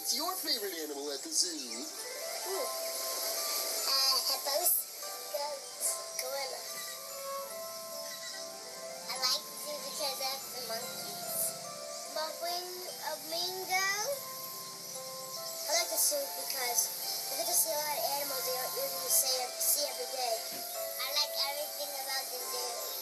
What's your favorite animal at the zoo? Hippos, goats, gorilla. I like the zoo because of the monkeys. My flamingo. I like the zoo because you get to see a lot of animals you don't usually see every day. I like everything about the zoo.